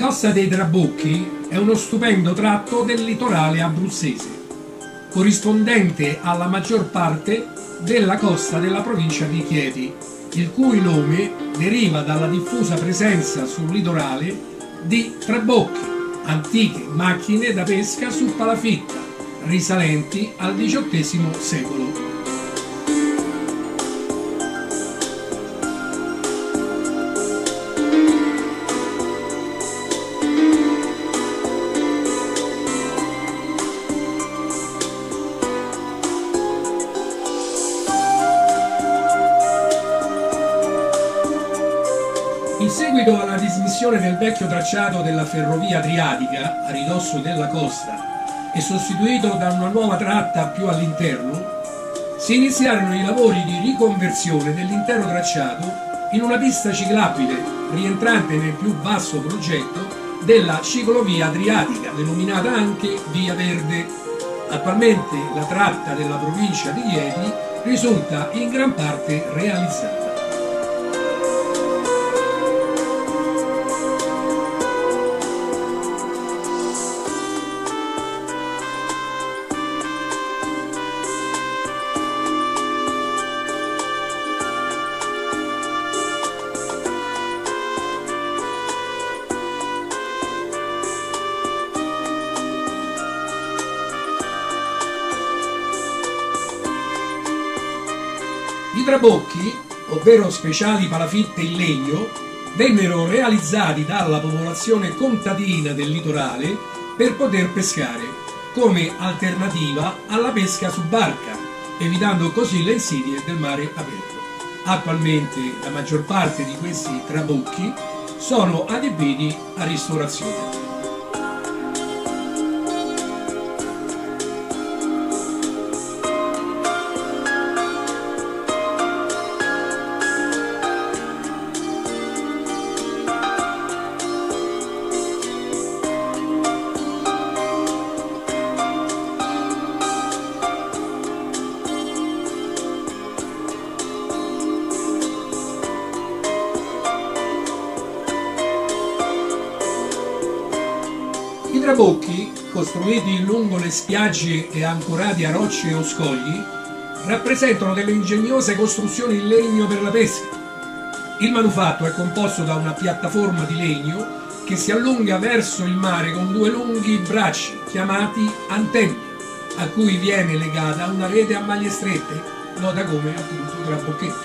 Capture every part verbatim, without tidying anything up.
costa dei Trabocchi è uno stupendo tratto del litorale abruzzese, corrispondente alla maggior parte della costa della provincia di Chieti, il cui nome deriva dalla diffusa presenza sul litorale di trabocchi, antiche macchine da pesca su palafitta, risalenti al diciottesimo secolo. In seguito alla dismissione del vecchio tracciato della ferrovia adriatica a ridosso della costa e sostituito da una nuova tratta più all'interno, si iniziarono i lavori di riconversione dell'intero tracciato in una pista ciclabile rientrante nel più vasto progetto della ciclovia adriatica, denominata anche Via Verde. Attualmente la tratta della provincia di Chieti risulta in gran parte realizzata. I trabocchi, ovvero speciali palafitte in legno, vennero realizzati dalla popolazione contadina del litorale per poter pescare, come alternativa alla pesca su barca, evitando così le insidie del mare aperto. Attualmente la maggior parte di questi trabocchi sono adibiti a ristorazione. I trabocchi, costruiti lungo le spiagge e ancorati a rocce o scogli, rappresentano delle ingegnose costruzioni in legno per la pesca. Il manufatto è composto da una piattaforma di legno che si allunga verso il mare con due lunghi bracci, chiamati antenni, a cui viene legata una rete a maglie strette, nota come appunto trabocchetto.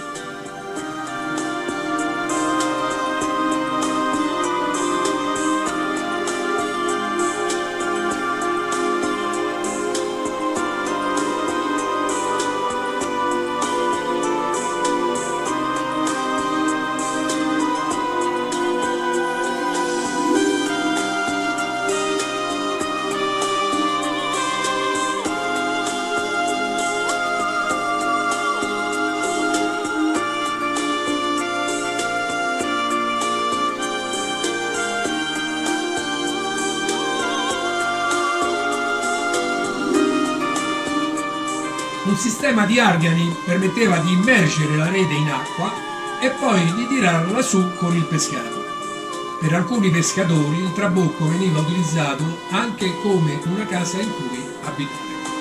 Un sistema di argani permetteva di immergere la rete in acqua e poi di tirarla su con il pescato. Per alcuni pescatori il trabocco veniva utilizzato anche come una casa in cui abitare.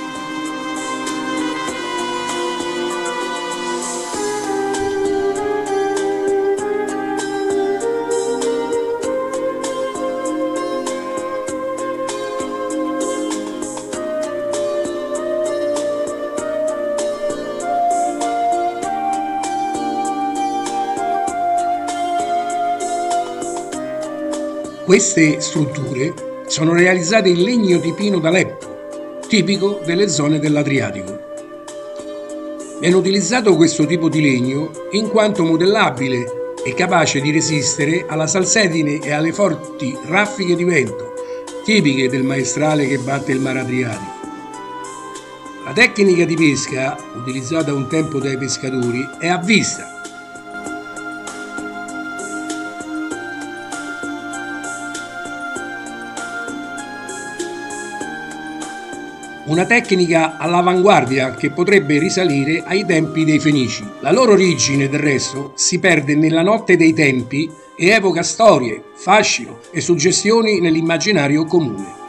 Queste strutture sono realizzate in legno di pino d'Aleppo, tipico delle zone dell'Adriatico. Viene utilizzato questo tipo di legno in quanto modellabile e capace di resistere alla salsedine e alle forti raffiche di vento, tipiche del maestrale che batte il mare Adriatico. La tecnica di pesca, utilizzata un tempo dai pescatori, è a vista. Una tecnica all'avanguardia che potrebbe risalire ai tempi dei Fenici. La loro origine, del resto, si perde nella notte dei tempi e evoca storie, fascino e suggestioni nell'immaginario comune.